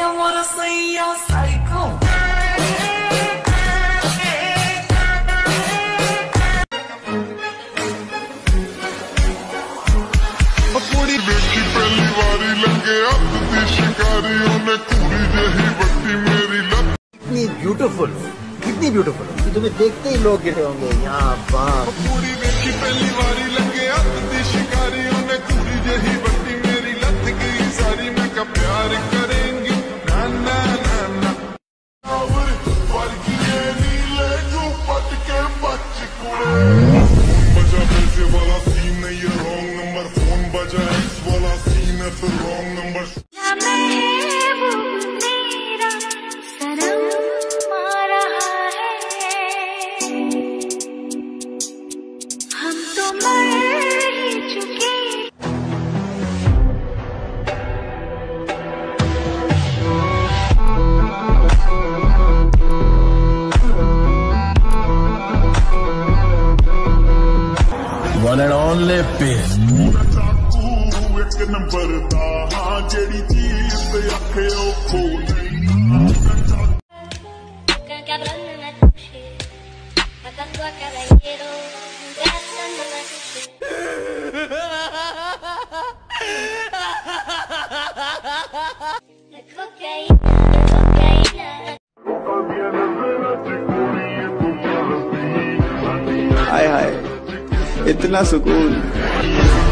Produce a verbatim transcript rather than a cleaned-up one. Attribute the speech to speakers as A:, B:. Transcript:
A: wanna say you're psycho.
B: कुड़ी देखी पहली बारी लगे हथ दी शिकारी उन्हें कुड़ी जही बत्ती मेरी लत।
C: कितनी ब्यूटीफुल, कितनी ब्यूटीफुल कि तुम्हें देखते ही लोग गिरे होंगे यहाँ बात।
B: कुड़ी देखी पहली बारी लगे हथ दी शिकारी उन्हें कुड़ी जही बत्ती मेरी लत गई सारी मैं का प्यार करेंगी ना ना ना ना। वर्गिए नीले जो पट के बच कुड़े बजा पैसे वाला सीन नहीं ये रॉन्ग नंबर फोन बजा इस वाला सीन है फिर wrong number.
D: One and only Pin.
B: एक नंबर दा हाँ जेड़ी चीज पे आखे ओ खो नहीं।
E: हाय हाय इतना सुकून।